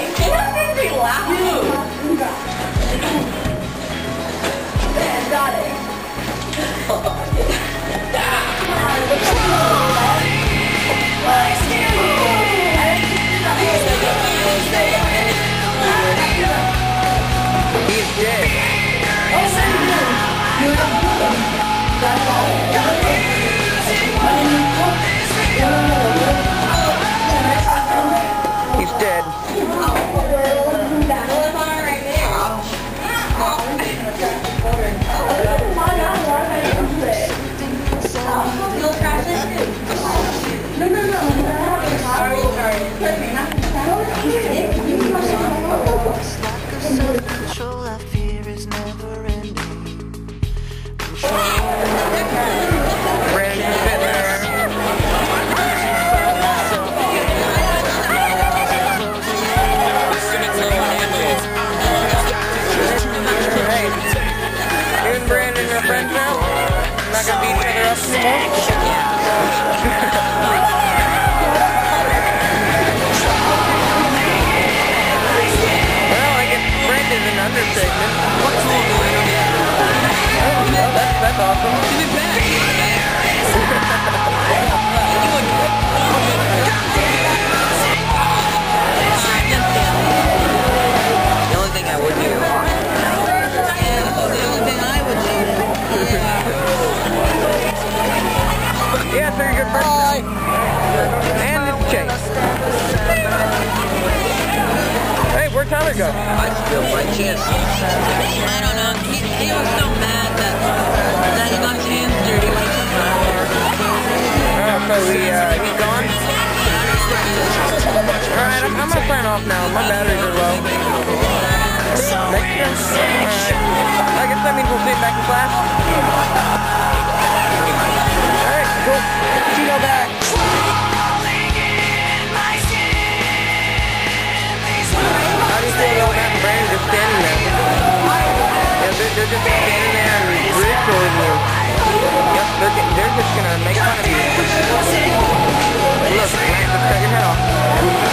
He's dead. Self-control I fear is never ending. Brandon, your friends now? Not gonna beat each other up anymore? Well, I guess Brandon's an understatement. Oh, that's awesome. The only thing I would do. Yeah, so you're good person. And it's Chase. Hey, where'd Tyler go? I still my chance. I don't know. He was so mad that he got his hands dirty. So he's gone? Alright, I'm gonna sign off now. My batteries are low. Next turn? Alright. I guess that means we'll see him back in class. Alright, cool. Chino back. How do you feel about Matt and Brandon just standing there? Yeah, they're just standing there and ridiculing you. Yep, they're just gonna make fun of you. Look, Matt, just cut your head off.